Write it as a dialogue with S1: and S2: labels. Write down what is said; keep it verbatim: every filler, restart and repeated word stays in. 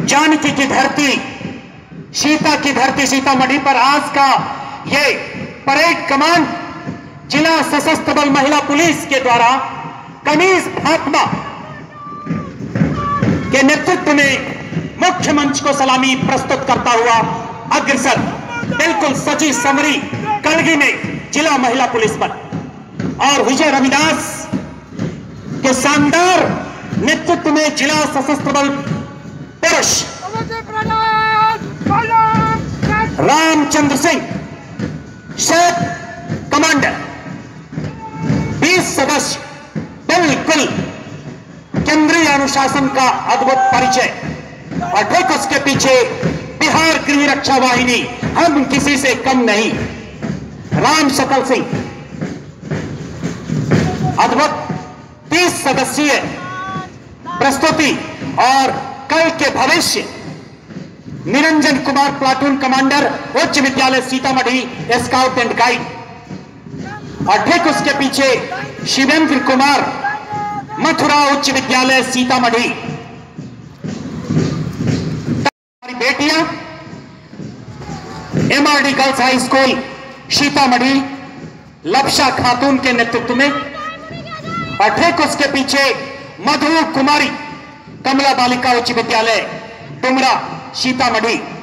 S1: जानकी की धरती, सीता की धरती सीतामढ़ी पर आज का ये परेड कमांड जिला सशस्त्र बल महिला पुलिस के द्वारा कनीज फातिमा के नेतृत्व में मुख्य मंच को सलामी प्रस्तुत करता हुआ अग्रसर, बिल्कुल सजी समरी कलगी में जिला महिला पुलिस बल और विजय रविदास के शानदार नेतृत्व में जिला सशस्त्र बल पुरुष रामचंद्र सिंह शेख कमांडर, बीस सदस्य, बिल्कुल केंद्रीय अनुशासन का अद्भुत परिचय और ठीक उसके पीछे बिहार गृह रक्षा वाहिनी, हम किसी से कम नहीं, राम सकल सिंह, अद्भुत तीस सदस्यीय प्रस्तुति और कल के भविष्य निरंजन कुमार प्लाटून कमांडर उच्च विद्यालय सीतामढ़ी स्काउट एंड गाइड और ठीक उसके पीछे शिवेंद्र कुमार मथुरा उच्च विद्यालय सीतामढ़ी। हमारी बेटियां MRD girls high school Sitamarhi Labsha Khatoon के नेतृत्व में और ठीक उसके पीछे मधु कुमारी कमला बालिका उच्च विद्यालय डुमरा सीतामढ़ी।